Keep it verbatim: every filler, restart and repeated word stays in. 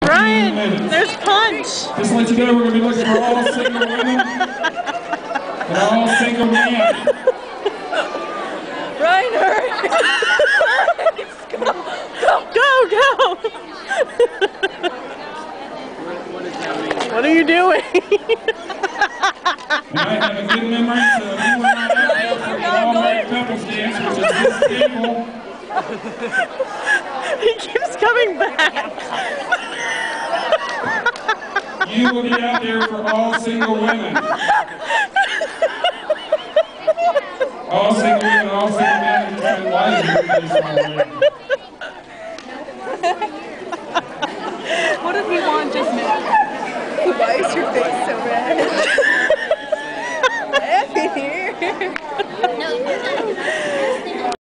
Ryan, there's Punch. Just to let you know, we're going to be looking for all single women and all single men. Ryan, hurry. Go, go, go. What are you doing? And I have a good memory, so if you went out there for the all-night couples dance, which is this table. He keeps coming back. You will be out there for all single women. All single women, all single men, and why is everybody smiling?